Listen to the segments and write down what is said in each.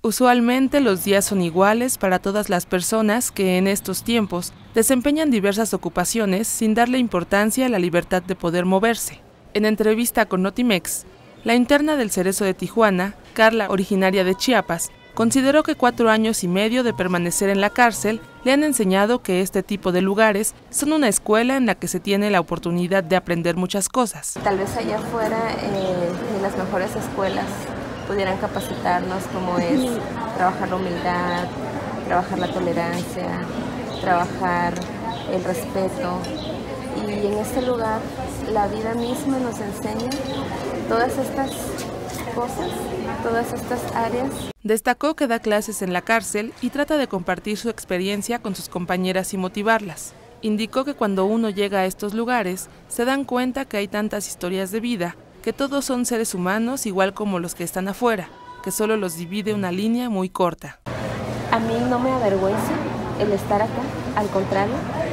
Usualmente los días son iguales para todas las personas que en estos tiempos desempeñan diversas ocupaciones sin darle importancia a la libertad de poder moverse. En entrevista con Notimex, la interna del Cerezo de Tijuana, Carla, originaria de Chiapas, consideró que 4 años y medio de permanecer en la cárcel le han enseñado que este tipo de lugares son una escuela en la que se tiene la oportunidad de aprender muchas cosas. Tal vez allá afuera, en las mejores escuelas, pudieran capacitarnos como es trabajar la humildad, trabajar la tolerancia, trabajar el respeto. Y en este lugar la vida misma nos enseña todas estas cosas, todas estas áreas. Destacó que da clases en la cárcel y trata de compartir su experiencia con sus compañeras y motivarlas. Indicó que cuando uno llega a estos lugares se dan cuenta que hay tantas historias de vida, que todos son seres humanos igual como los que están afuera, que solo los divide una línea muy corta. A mí no me avergüenza el estar acá, al contrario.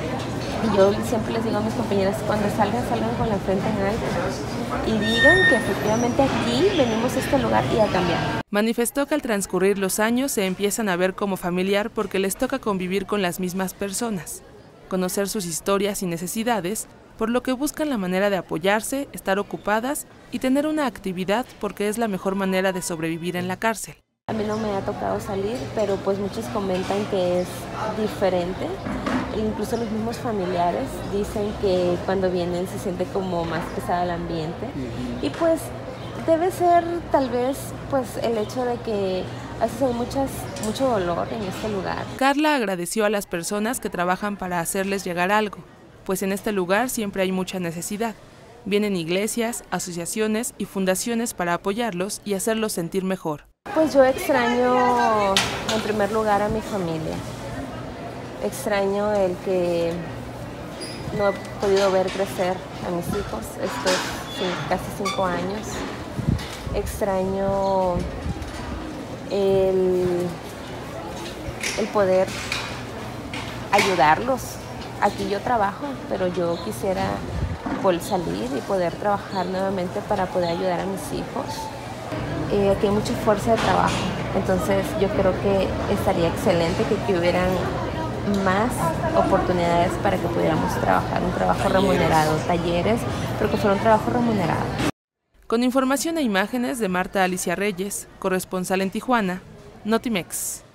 Y yo siempre les digo a mis compañeras, cuando salgan con la frente en alto y digan que efectivamente aquí venimos a este lugar y a cambiar. Manifestó que al transcurrir los años se empiezan a ver como familiar porque les toca convivir con las mismas personas, conocer sus historias y necesidades, por lo que buscan la manera de apoyarse, estar ocupadas y tener una actividad porque es la mejor manera de sobrevivir en la cárcel. A mí no me ha tocado salir, pero pues muchos comentan que es diferente. Incluso los mismos familiares dicen que cuando vienen se siente como más pesado el ambiente. Y pues debe ser tal vez pues el hecho de que a veces hay mucho dolor en este lugar. Carla agradeció a las personas que trabajan para hacerles llegar algo, pues en este lugar siempre hay mucha necesidad. Vienen iglesias, asociaciones y fundaciones para apoyarlos y hacerlos sentir mejor. Pues yo extraño en primer lugar a mi familia. Extraño el que no he podido ver crecer a mis hijos estos casi 5 años. Extraño el poder ayudarlos. Aquí yo trabajo, pero yo quisiera poder salir y poder trabajar nuevamente para poder ayudar a mis hijos. Aquí hay mucha fuerza de trabajo, entonces yo creo que estaría excelente que hubieran más oportunidades para que pudiéramos trabajar un trabajo remunerado, talleres, pero que fuera un trabajo remunerado. Con información e imágenes de Marta Alicia Reyes, corresponsal en Tijuana, Notimex.